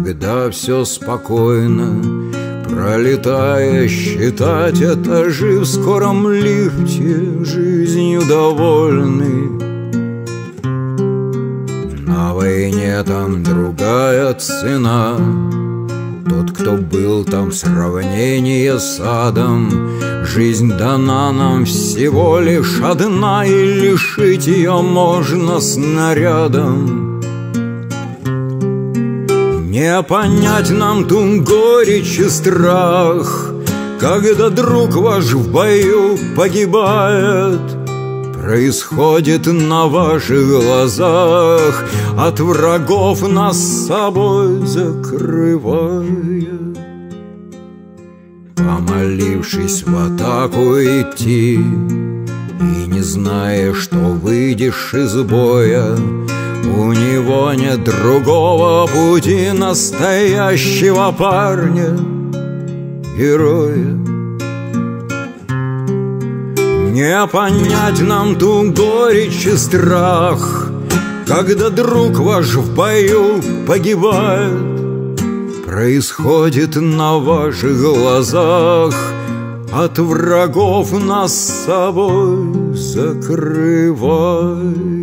когда все спокойно, пролетая, считать этажи в скором лифте, жизнью довольны. На войне там другая цена. Тот, кто был там, сравнение с адом. Жизнь дана нам всего лишь одна, и лишить ее можно снарядом. Не понять нам ту горечь и страх, когда друг ваш в бою погибает. Происходит на ваших глазах, от врагов нас с собой закрывая. Помолившись в атаку идти и не зная, что выйдешь из боя, у него нет другого пути настоящего парня, героя. Не понять нам ту горечь и страх, когда друг ваш в бою погибает. Происходит на ваших глазах, от врагов нас с собой закрывает.